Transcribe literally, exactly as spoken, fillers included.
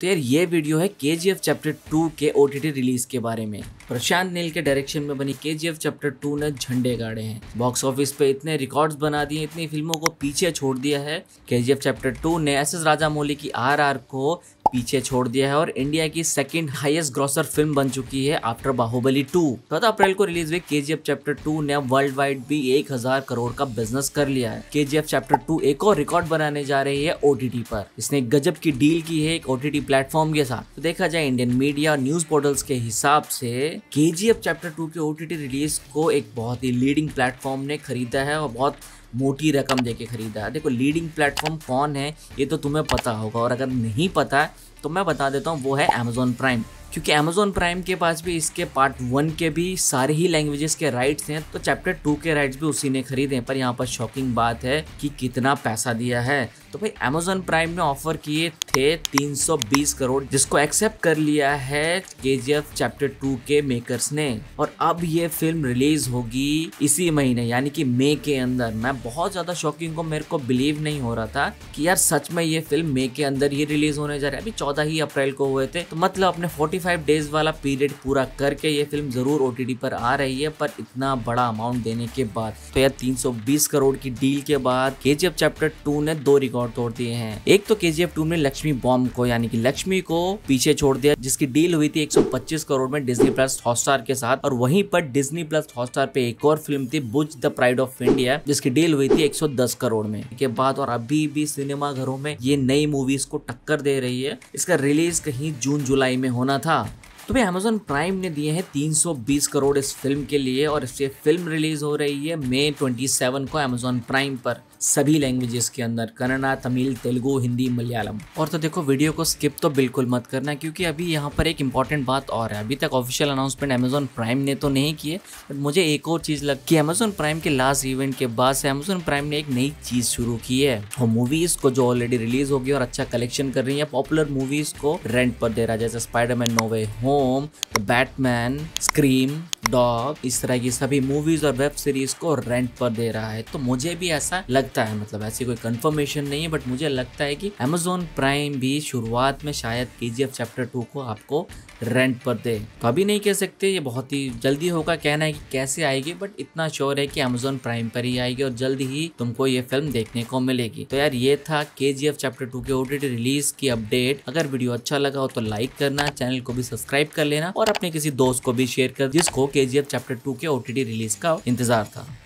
तो यार ये वीडियो है केजीएफ चैप्टर टू के ओटीटी रिलीज के बारे में। प्रशांत नील के डायरेक्शन में बनी केजीएफ चैप्टर टू ने झंडे गाड़े हैं, बॉक्स ऑफिस पे इतने रिकॉर्ड्स बना दिए, इतनी फिल्मों को पीछे छोड़ दिया है। केजीएफ चैप्टर टू ने एस एस राजामौली की आरआर को पीछे छोड़ दिया है और इंडिया की सेकंड हाईएस्ट ग्रॉसर फिल्म बन चुकी है आफ्टर बाहुबली टू। चौदह अप्रैल को रिलीज हुई केजीएफ चैप्टर टू ने वर्ल्ड वाइड भी एक हजार करोड़ का बिजनेस कर लिया है। केजीएफ चैप्टर टू एक और रिकॉर्ड बनाने जा रही है ओटीटी पर। इसने गजब की डील की है एक ओटीटी प्लेटफॉर्म के साथ। तो देखा जाए इंडियन मीडिया न्यूज पोर्टल्स के हिसाब से केजीएफ चैप्टर टू के ओटीटी रिलीज को एक बहुत ही लीडिंग प्लेटफॉर्म ने खरीदा है और बहुत मोटी रकम देके खरीदा है। देखो लीडिंग प्लेटफॉर्म कौन है ये तो तुम्हें पता होगा, और अगर नहीं पता तो मैं बता देता हूँ, वो है अमेजोन प्राइम। क्योंकि अमेजोन प्राइम के पास भी इसके पार्ट वन के भी सारे ही लैंग्वेजेस के राइट्स हैं, तो चैप्टर टू के राइट्स भी उसी ने खरीदे। पर यहाँ पर शॉकिंग बात है कि कितना पैसा दिया है। तो भाई अमेजोन प्राइम ने ऑफर किए थे तीन सौ बीस करोड़, जिसको एक्सेप्ट कर लिया है केजीएफ चैप्टर टू के मेकर्स ने। और अब ये फिल्म रिलीज होगी इसी महीने यानी कि मई के अंदर। मैं बहुत ज्यादा शॉकिंग को मेरे को बिलीव नहीं हो रहा था कि यार सच में ये फिल्म मई के अंदर ही रिलीज होने जा रहा है। अभी चौदह ही अप्रैल को हुए थे, तो मतलब अपने पैंतालीस डेज वाला पीरियड पूरा करके ये फिल्म जरूर ओटीटी पर आ रही है। पर इतना बड़ा अमाउंट देने के बाद, तो यार तीन सौ बीस करोड़ की डील के बाद केजीएफ चैप्टर टू ने दो रिकॉर्ड तोड़ दिए हैं। एक तो केजीएफ टू ने लक्ष्मी बॉम्ब को यानी कि लक्ष्मी को पीछे छोड़ दिया, जिसकी डील हुई थी एक सौ पच्चीस करोड़ में डिज्नी प्लस हॉटस्टार के साथ। और वहीं पर डिज्नी प्लस हॉटस्टार पे एक और फिल्म थी Bhuj the pride of India, जिसकी डील हुई थी एक सौ दस करोड़ में के बाद। और अभी भी सिनेमा घरों में ये नई मूवीज को टक्कर दे रही है। इसका रिलीज कहीं जून जुलाई में होना था। तो भाई अमेजोन प्राइम ने दिए हैं तीन सौ बीस करोड़ इस फिल्म के लिए, और इससे फिल्म रिलीज हो रही है मई सत्ताईस को अमेजोन प्राइम पर सभी लैंग्वेजेस के अंदर, कन्नड़ा, तमिल, तेलुगु, हिंदी, मलयालम। और तो देखो वीडियो को स्किप तो बिल्कुल मत करना, क्योंकि अभी यहाँ पर एक इंपॉर्टेंट बात और है। अभी तक ऑफिशियल अनाउंसमेंट अमेजोन प्राइम ने तो नहीं किए, बट मुझे एक और चीज लग कि अमेजोन प्राइम के लास्ट इवेंट के बाद से अमेजोन प्राइम ने एक नई चीज शुरू की है। वो मूवीज को जो ऑलरेडी रिलीज होगी और अच्छा कलेक्शन कर रही है, पॉपुलर मूवीज को रेंट पर दे रहा है, जैसे Spiderman no way home, Batman, Scream, dog, इस तरह की सभी मूवीज और वेब सीरीज को रेंट पर दे रहा है। तो मुझे भी ऐसा लगता है, मतलब ऐसी कोई कंफर्मेशन नहीं है, बट मुझे लगता है कि अमेजोन प्राइम भी शुरुआत में शायद केजीएफ चैप्टर टू को आपको रेंट पर दे। तो अभी नहीं कह सकते, ये बहुत ही जल्दी होगा। कहना है कि कैसे आएगी, बट इतना श्योर है कि अमेजोन प्राइम पर ही आएगी और जल्दी ही तुमको ये फिल्म देखने को मिलेगी। तो यार ये था केजीएफ चैप्टर टू के ओटीटी रिलीज की अपडेट। अगर वीडियो अच्छा लगा हो तो लाइक करना, चैनल को भी सब्सक्राइब कर लेना और अपने किसी दोस्त को भी शेयर कर जिसको केजीएफ चैप्टर टू के ओटीटी रिलीज का इंतजार था।